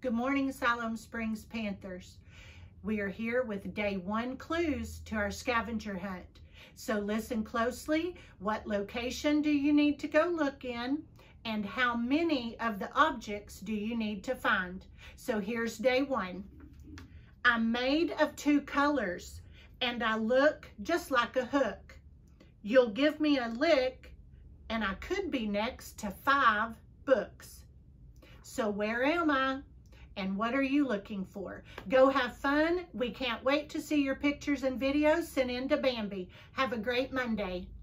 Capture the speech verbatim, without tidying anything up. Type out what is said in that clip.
Good morning, Siloam Springs Panthers. We are here with day one clues to our scavenger hunt. So listen closely. What location do you need to go look in? And how many of the objects do you need to find? So here's day one. I'm made of two colors and I look just like a hook. You'll give me a lick and I could be next to five books. So where am I? And what are you looking for? Go have fun. We can't wait to see your pictures and videos sent in to Bambi. Have a great Monday.